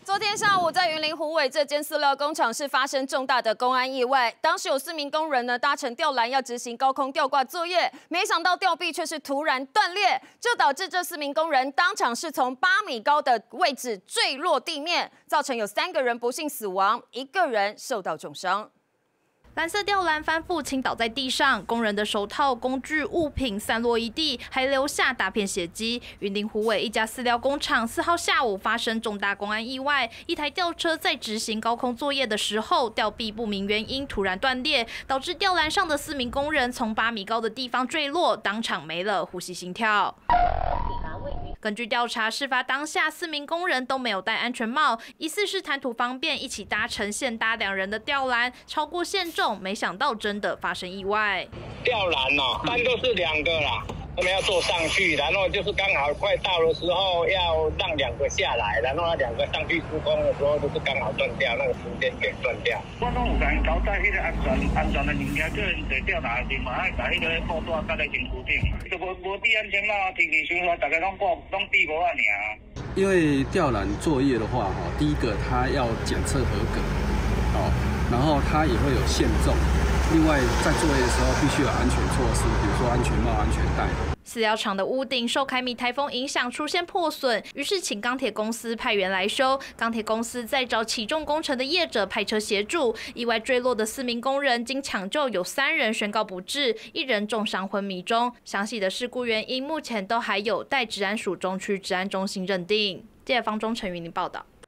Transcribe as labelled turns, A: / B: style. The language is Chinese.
A: 昨天下午，在云林虎尾这间饲料工厂是发生重大的公安意外。当时有4名工人搭乘吊篮要执行高空吊挂作业，没想到吊臂却是突然断裂，就导致这4名工人当场是从8米高的位置坠落地面，造成有3个人不幸死亡，1个人受到重伤。
B: 蓝色吊篮翻覆倾倒在地上，工人的手套、工具、物品散落一地，还留下大片血迹。云林虎尾一家饲料工厂4号下午发生重大公安意外，一台吊车在执行高空作业的时候，吊臂不明原因突然断裂，导致吊篮上的4名工人从8米高的地方坠落，当场没了呼吸心跳。 根据调查，事发当下4名工人都没有戴安全帽，疑似是谈吐方便，一起搭乘现搭2人的吊篮，超过限重，没想到真的发生意外。
C: 吊篮哦，单都是2个啦。 我们要坐上去，然后就是刚好快到的时候，要让2个下来，然后那2个上去施工的时候，就是刚好断掉，那个时间给断掉。
D: 我拢有甲因交代迄个安全的物件，叫因坐吊篮顶嘛，爱甲迄个布带搭在身躯顶，就无戴安全帽，天气伤热，大家拢戴无啊尔。
E: 因为吊篮作业的话，第一个它要检测合格，然后它也会有限重。 另外，在作业的时候必须有安全措施，比如说安全帽、安全带。
B: 饲料厂的屋顶受凯米台风影响出现破损，于是请钢铁公司派员来修。钢铁公司再找起重工程的业者派车协助。意外坠落的4名工人经抢救，有3人宣告不治，1人重伤昏迷中。详细的事故原因目前都还有待治安署中区治安中心认定。记者方忠成云林报道。